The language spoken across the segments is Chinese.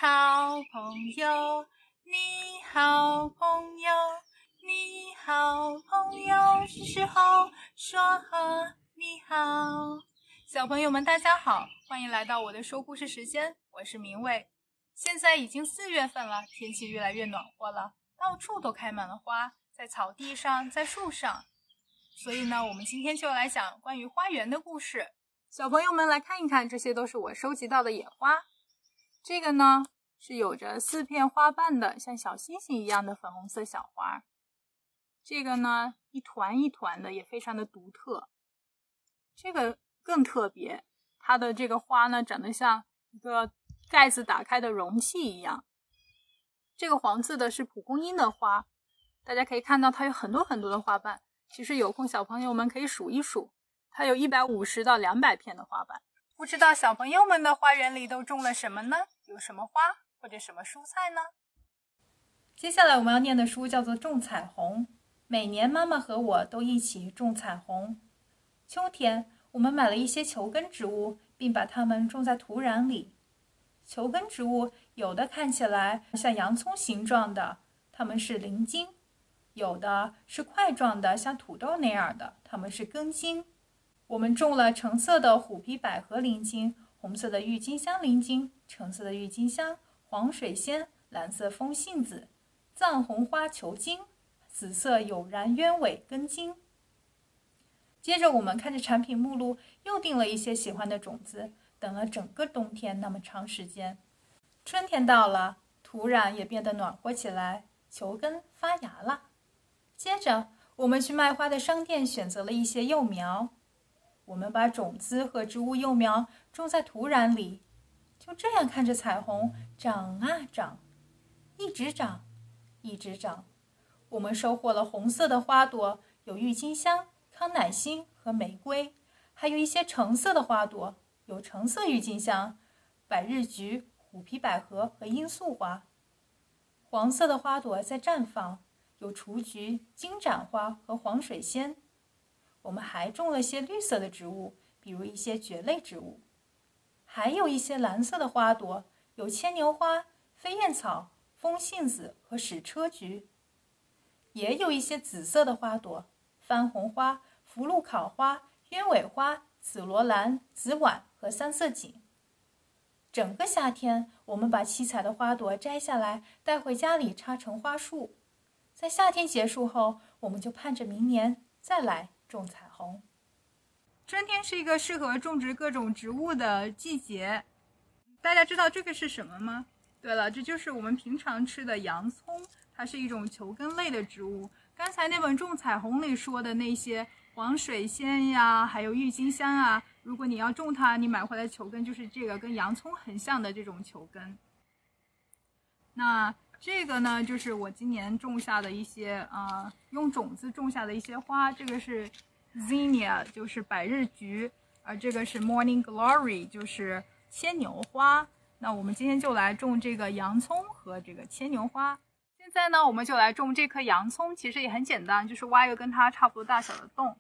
好朋友，你好朋友，你好朋友，是时候说和你好。小朋友们大家好，欢迎来到我的说故事时间，我是明伟。现在已经4月份了，天气越来越暖和了，到处都开满了花，在草地上，在树上。所以呢，我们今天就来讲关于花园的故事。小朋友们来看一看，这些都是我收集到的野花。这个呢是有着4片花瓣的，像小星星一样的粉红色小花。这个呢一团一团的，也非常的独特。这个更特别，它的这个花呢长得像一个盖子打开的容器一样。这个黄色的是蒲公英的花，大家可以看到它有很多很多的花瓣，其实有空小朋友们可以数一数，它有150到200片的花瓣。不知道小朋友们的花园里都种了什么呢？有什么花或者什么蔬菜呢？接下来我们要念的书叫做《种彩虹》。每年妈妈和我都一起种彩虹。秋天，我们买了一些球根植物，并把它们种在土壤里。球根植物有的看起来像洋葱形状的，它们是鳞茎；有的是块状的，像土豆那样的，它们是根茎。我们种了橙色的虎皮百合鳞茎、红色的郁金香鳞茎、橙色的郁金香、黄水仙、蓝色风信子、藏红花球茎、紫色有然鸢尾根茎。接着我们看着产品目录，又订了一些喜欢的种子，等了整个冬天那么长时间。春天到了，土壤也变得暖和起来，球根发芽了。接着我们去卖花的商店选择了一些幼苗，我们把种子和植物幼苗种在土壤里，就这样看着彩虹长啊长，一直长，一直长。我们收获了红色的花朵，有郁金香、康乃馨和玫瑰，还有一些橙色的花朵，有橙色郁金香、百日菊、虎皮百合和罂粟花。黄色的花朵在绽放，有雏菊、金盏花和黄水仙。我们还种了些绿色的植物，比如一些蕨类植物。还有一些蓝色的花朵，有牵牛花、飞燕草、风信子和矢车菊。也有一些紫色的花朵，番红花、福禄考花、鸢尾花、紫罗兰、紫菀和三色堇。整个夏天，我们把七彩的花朵摘下来，带回家里插成花束。在夏天结束后，我们就盼着明年再来种彩虹。春天是一个适合种植各种植物的季节。大家知道这个是什么吗？对了，这就是我们平常吃的洋葱，它是一种球根类的植物。刚才那本种彩虹里说的那些黄水仙呀，还有郁金香啊，如果你要种它，你买回来球根就是这个跟洋葱很像的这种球根。那这个呢，就是我今年种下的一些用种子种下的一些花。这个是 Zinnia， 就是百日菊，而这个是 Morning Glory， 就是牵牛花。那我们今天就来种这个洋葱和这个牵牛花。现在呢，我们就来种这颗洋葱，其实也很简单，就是挖一个跟它差不多大小的洞，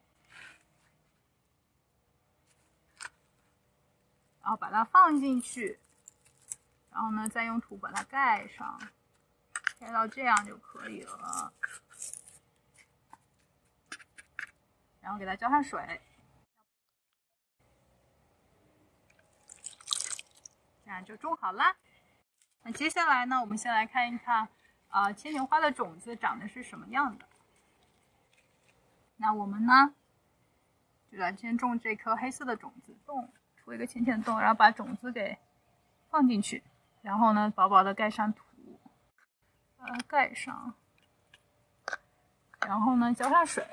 然后把它放进去，然后呢，再用土把它盖上，盖到这样就可以了。然后给它浇上水，这样就种好啦。那接下来呢，我们先来看一看牵牛花的种子长得是什么样的。那我们呢，就来先种这颗黑色的种子，戳一个浅浅的洞，然后把种子给放进去，然后呢，薄薄的盖上土，把它盖上，然后呢，浇上水，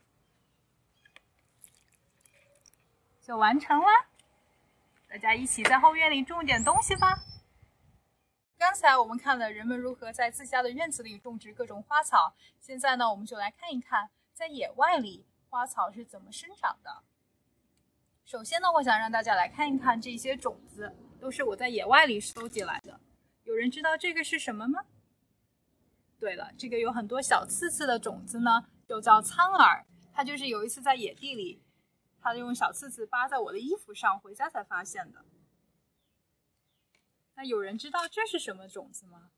就完成了。大家一起在后院里种点东西吧。刚才我们看了人们如何在自家的院子里种植各种花草，现在呢，我们就来看一看在野外里花草是怎么生长的。首先呢，我想让大家来看一看这些种子，都是我在野外里收集来的。有人知道这个是什么吗？对了，这个有很多小刺刺的种子呢，就叫苍耳。它就是有一次在野地里，它用小刺刺扒在我的衣服上，回家才发现的。 那有人知道这是什么种子吗？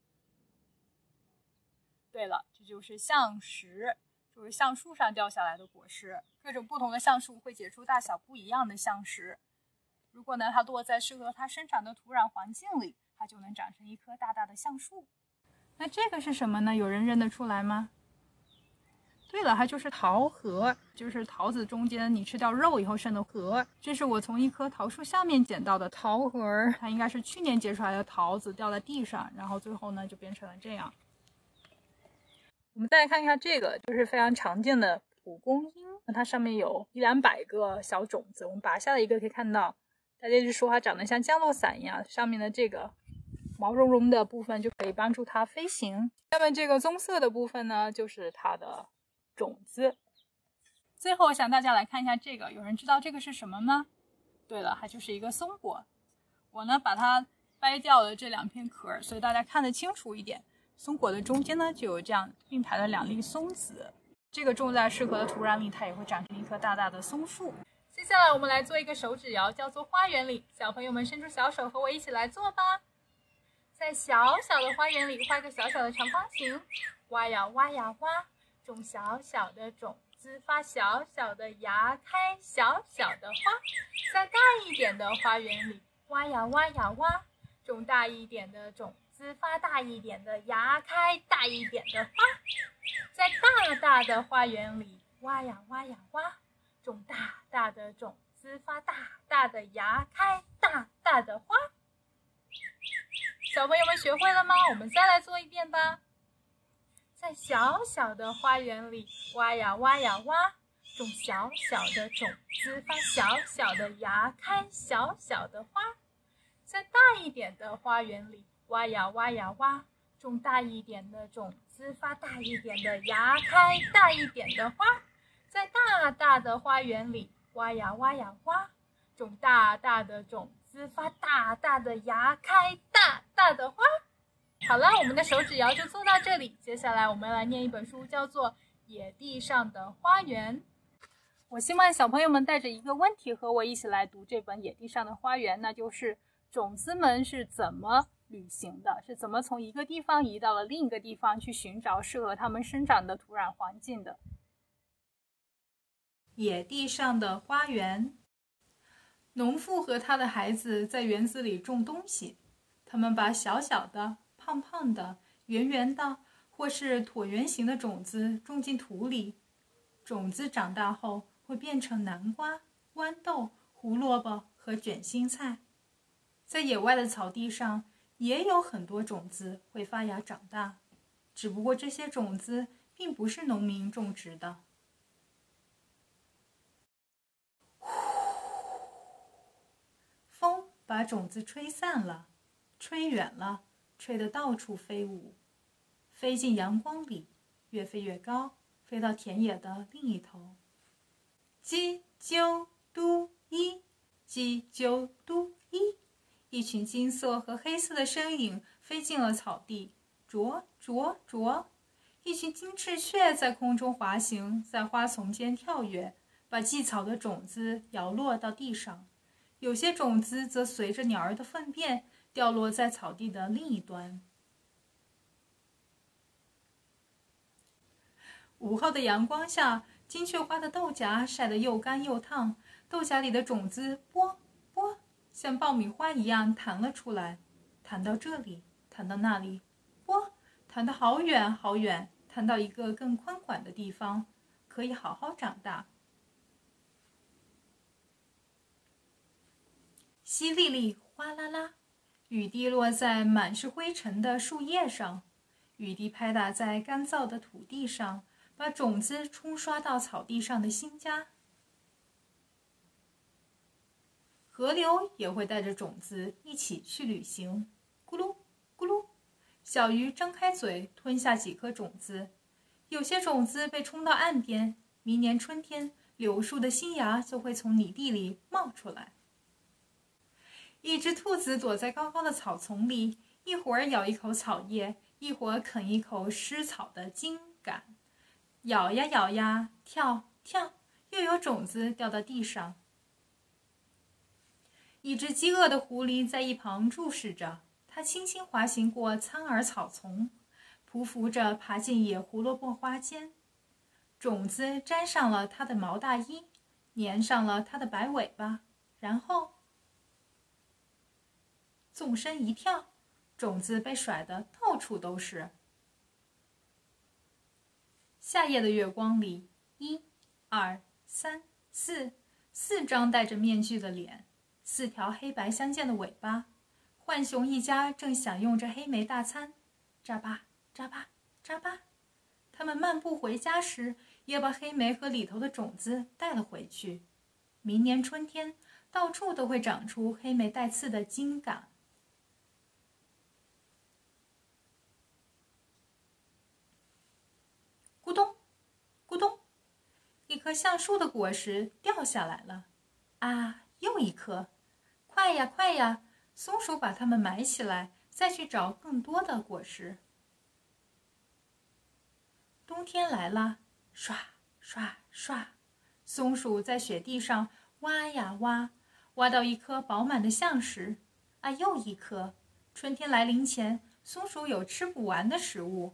对了，这就是橡实，就是橡树上掉下来的果实。各种不同的橡树会结出大小不一样的橡实。如果呢，它落在适合它生长的土壤环境里，它就能长成一棵大大的橡树。那这个是什么呢？有人认得出来吗？对了，它就是桃核，就是桃子中间你吃掉肉以后剩的核。这是我从一棵桃树下面捡到的桃核，它应该是去年结出来的桃子掉在地上，然后最后呢就变成了这样。我们再来看一下这个，就是非常常见的蒲公英，那它上面有100-200个小种子，我们拔下来一个可以看到，大家就说它长得像降落伞一样，上面的这个毛茸茸的部分就可以帮助它飞行。下面这个棕色的部分呢，就是它的种子。最后我想大家来看一下这个，有人知道这个是什么吗？对了，它就是一个松果。我呢把它掰掉了这2片壳，所以大家看得清楚一点。松果的中间呢就有这样并排的2粒松子，这个种在适合的土壤里，它也会长成一棵大大的松树。接下来我们来做一个手指谣，叫做花园里。小朋友们伸出小手和我一起来做吧。在小小的花园里画个小小的长方形，挖呀挖呀挖，种小小的种子，发小小的芽，开小小的花。在大一点的花园里，挖呀挖呀挖，种大一点的种子，发大一点的芽，开大一点的花。在大大的花园里，挖呀挖呀挖，种大大的种子，发大大的芽，开大大的花。小朋友们学会了吗？我们再来做一遍吧。在小小的花园里，挖呀挖呀挖，种小小的种子，发小小的芽，开小小的花。在大一点的花园里，挖呀挖呀挖，种大一点的种子，发大一点的芽，开大一点的花。在大大的花园里，挖呀挖呀挖，种大大的种子，发大大的芽，开大大的花。好了，我们的手指谣就做到这里。接下来我们来念一本书，叫做《野地上的花园》。我希望小朋友们带着一个问题和我一起来读这本《野地上的花园》，那就是种子们是怎么旅行的，是怎么从一个地方移到了另一个地方去寻找适合它们生长的土壤环境的。野地上的花园。农妇和他的孩子在园子里种东西，他们把小小的、胖胖的、圆圆的或是椭圆形的种子种进土里。种子长大后会变成南瓜、豌豆、胡萝卜和卷心菜。在野外的草地上也有很多种子会发芽长大，只不过这些种子并不是农民种植的。风把种子吹散了，吹远了，吹得到处飞舞，飞进阳光里，越飞越高，飞到田野的另一头。叽啾嘟一，叽啾嘟一，一群金色和黑色的身影飞进了草地，啄啄啄。一群金翅雀在空中滑行，在花丛间跳跃，把荠草的种子摇落到地上。有些种子则随着鸟儿的粪便掉落在草地的另一端。午后的阳光下，金雀花的豆荚晒得又干又烫，豆荚里的种子啵啵像爆米花一样弹了出来，弹到这里，弹到那里，啵，弹得好远好远，弹到一个更宽广的地方，可以好好长大。淅沥沥，哗啦啦，雨滴落在满是灰尘的树叶上，雨滴拍打在干燥的土地上，把种子冲刷到草地上的新家。河流也会带着种子一起去旅行，咕噜咕噜，小鱼张开嘴吞下几颗种子，有些种子被冲到岸边，明年春天柳树的新芽就会从泥地里冒出来。一只兔子躲在高高的草丛里，一会儿咬一口草叶，一会儿啃一口湿草的茎秆，咬呀咬呀，跳跳，又有种子掉到地上。一只饥饿的狐狸在一旁注视着， 它轻轻滑行过苍耳草丛，匍匐着爬进野胡萝卜花间。种子沾上了它的毛大衣，粘上了它的白尾巴，然后纵身一跳，种子被甩得到处都是。夏夜的月光里，1、2、3、4张戴着面具的脸，4条黑白相间的尾巴。浣熊一家正享用着黑莓大餐，眨巴眨巴眨巴。他们漫步回家时，也把黑莓和里头的种子带了回去。明年春天，到处都会长出黑莓带刺的茎秆。咕咚，咕咚，一棵橡树的果实掉下来了。啊，又一颗！快呀，快呀！松鼠把它们埋起来，再去找更多的果实。冬天来了，刷刷刷，松鼠在雪地上挖呀挖，挖到一颗饱满的橡实。啊，又一颗！春天来临前，松鼠有吃不完的食物。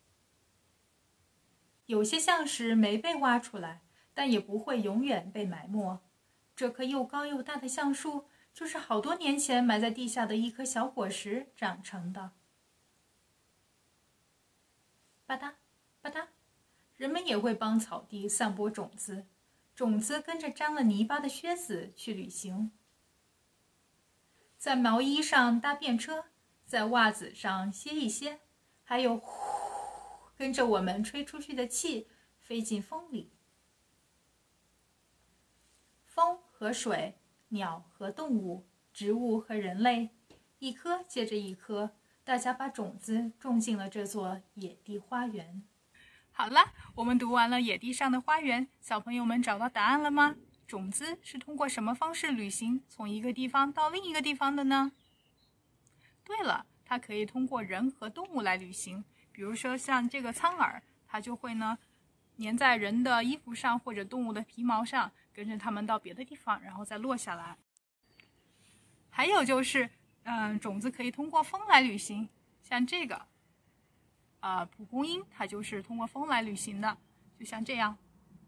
有些橡实没被挖出来，但也不会永远被埋没。这棵又高又大的橡树，就是好多年前埋在地下的一颗小果实长成的。吧嗒吧嗒，人们也会帮草地散播种子，种子跟着沾了泥巴的靴子去旅行，在毛衣上搭便车，在袜子上歇一歇，还有呼，跟着我们吹出去的气飞进风里。风和水，鸟和动物，植物和人类，一颗接着一颗，大家把种子种进了这座野地花园。好了，我们读完了野地上的花园，小朋友们找到答案了吗？种子是通过什么方式旅行，从一个地方到另一个地方的呢？对了，它可以通过人和动物来旅行，比如说像这个苍耳，它就会呢粘在人的衣服上或者动物的皮毛上，跟着它们到别的地方，然后再落下来。还有就是，种子可以通过风来旅行，像这个，蒲公英它就是通过风来旅行的，就像这样。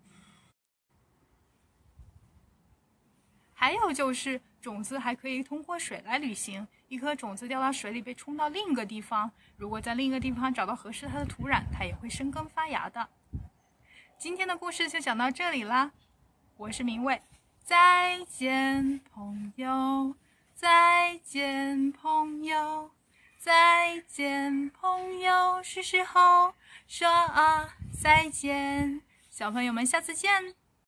还有就是，种子还可以通过水来旅行，一颗种子掉到水里被冲到另一个地方，如果在另一个地方找到合适它的土壤，它也会生根发芽的。今天的故事就讲到这里啦，我是明卫，再见朋友，再见朋友，再见朋友，是时候说再见，小朋友们下次见。